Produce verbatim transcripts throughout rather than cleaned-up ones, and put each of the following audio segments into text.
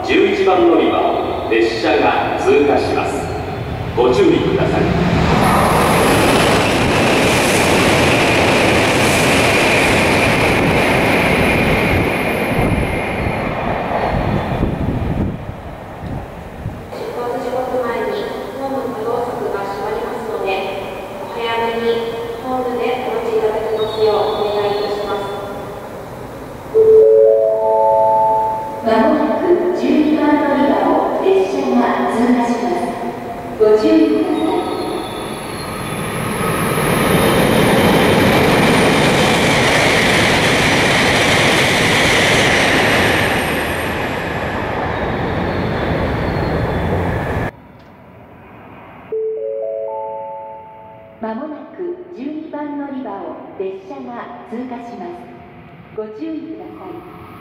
じゅういちばん乗り場を列車が通過します。ご注意ください。 まもなくじゅうにばん乗り場を列車が通過します。ご注意ください。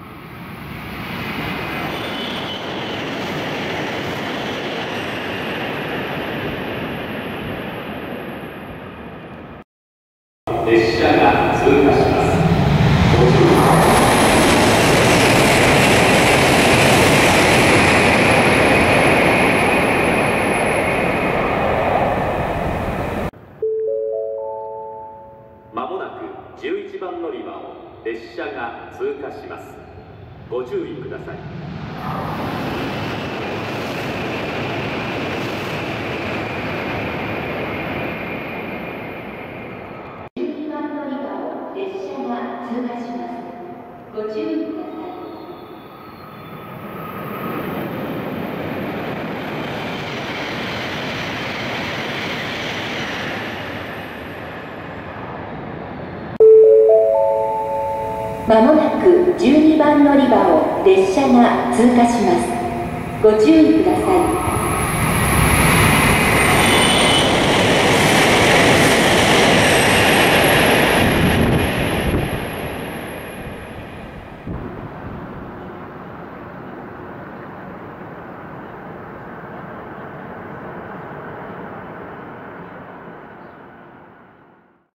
列車が通過します。ご注意ください。まもなくじゅういちばん乗り場を列車が通過します。ご注意ください。 じゅうにばん乗り場を列車が通過します。ご注意ください。まもなくじゅうにばん乗り場を列車が通過します。ご注意ください。